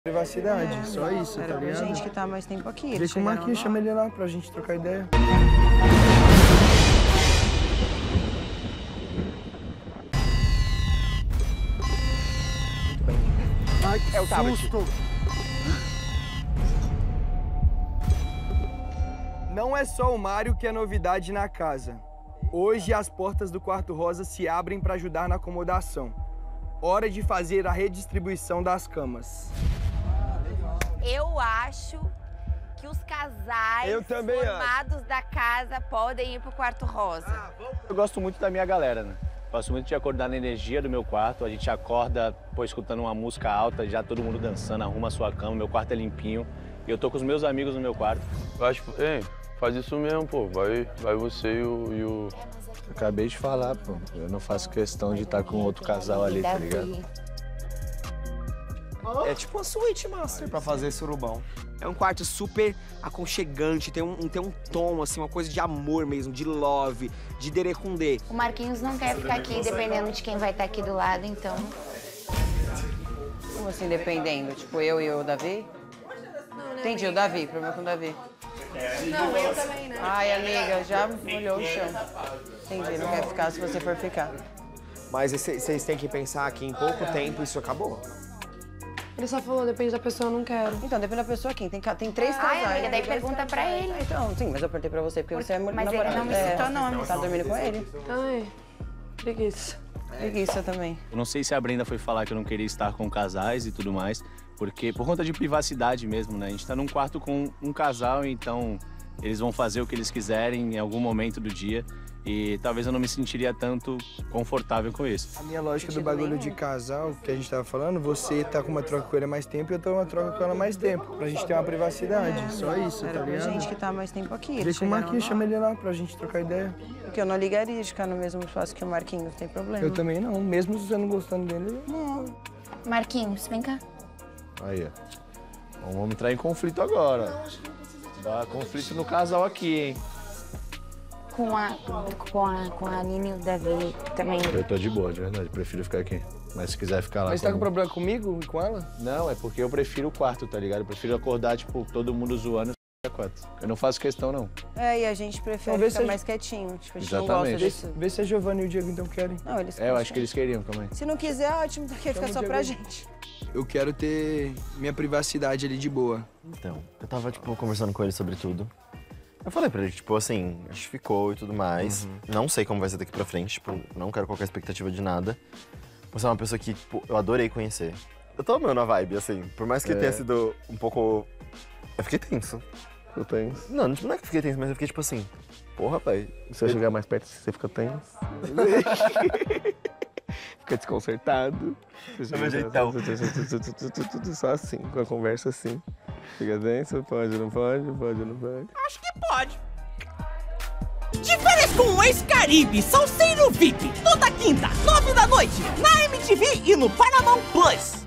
Privacidade, só isso, tá ligado? Gente que tá mais tempo aqui. Vê com o Marquinhos, chama ele lá pra gente trocar ideia. Ai, É o tablet. susto! Não é só o Mário que é novidade na casa. Hoje as portas do quarto rosa se abrem para ajudar na acomodação. Hora de fazer a redistribuição das camas. Eu acho que os casais formados da casa podem ir pro quarto rosa. Eu gosto muito da minha galera, né? Gosto muito de acordar na energia do meu quarto. A gente acorda, pô, escutando uma música alta, já todo mundo dançando, arruma a sua cama, meu quarto é limpinho. E eu tô com os meus amigos no meu quarto. Eu acho, ei, faz isso mesmo, pô. Vai você e o... Acabei de falar, pô. Eu não faço questão de estar com outro casal ali, tá ligado? É tipo uma suíte master pra fazer surubão. É um quarto super aconchegante, tem um tom, assim, uma coisa de amor mesmo, de love, de derecundê. O Marquinhos não quer ficar aqui dependendo de quem vai estar aqui do lado, então... Como assim, dependendo? Tipo, eu e o Davi? Entendi, o Davi, problema com o Davi. Não, eu também, né? Ai, amiga, já molhou o chão. Entendi, não quer ficar se você for ficar. Mas vocês têm que pensar que em pouco tempo isso acabou. Ele só falou, depende da pessoa, eu não quero. Então, depende da pessoa aqui. Tem três casais. Ai, amiga, daí pergunta pra ele. Então, sim, mas eu perguntei pra você, porque você é muito Mas ele não me citou nome. Tá dormindo com ele? Ai, preguiça. Preguiça também. Eu não sei se a Brenda foi falar que eu não queria estar com casais e tudo mais, porque por conta de privacidade mesmo, né? A gente tá num quarto com um casal, então eles vão fazer o que eles quiserem em algum momento do dia. E talvez eu não me sentiria tanto confortável com isso. A minha lógica do bagulho de casal, que a gente tava falando, você tá com uma troca com ele há mais tempo e eu tô uma troca com ela há mais tempo. Pra gente ter uma privacidade, só isso, tá ligado? Gente que tá mais tempo aqui. Vê com o Marquinhos, chama ele lá pra gente trocar ideia. Porque eu não ligaria de ficar no mesmo espaço que o Marquinhos, não tem problema. Eu também não, mesmo você não gostando dele, não. Marquinhos, vem cá. Aí, ó. Vamos entrar em conflito agora. Dá conflito no casal aqui, hein? Com a Aline e o Davi também. Eu tô de boa, de verdade. Prefiro ficar aqui. Mas se quiser ficar lá... Mas você tá com problema comigo e com ela? Não, é porque eu prefiro o quarto, tá ligado? Eu prefiro acordar, tipo, todo mundo zoando e quarto. Eu não faço questão, não. É, e a gente prefere ficar mais quietinho. Tipo, a gente não gosta disso. Vê se a Giovanna e o Diego então querem. Não, eles eu acho que eles queriam também. Se não quiser, ótimo, porque fica só pra gente. Eu quero ter minha privacidade ali de boa. Então, eu tava, tipo, conversando com ele sobre tudo. Eu falei pra ele, tipo, assim, a gente ficou e tudo mais. Não sei como vai ser daqui pra frente, tipo, não quero qualquer expectativa de nada. Você é uma pessoa que, tipo, eu adorei conhecer. Eu tô amando a vibe, assim, por mais que tenha sido um pouco... Eu fiquei tenso. Ficou tenso? Não, não é que eu fiquei tenso, mas eu fiquei, tipo assim, porra, pai. Se eu chegar mais perto, você fica tenso. Fica desconcertado. É meu jeitão. Só assim, com a conversa assim. Fica tenso, pode, não pode, pode, não pode. Acho que pode. De férias com o ex-Caribe, Salseiro VIP, toda quinta, 9 da noite, na MTV e no Paramount Plus.